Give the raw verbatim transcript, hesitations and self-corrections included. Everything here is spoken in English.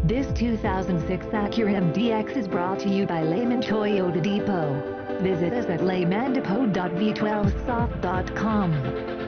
This two thousand six Acura M D X is brought to you by Lehman Toyota Depot. Visit us at lehman depot dot v twelve soft dot com.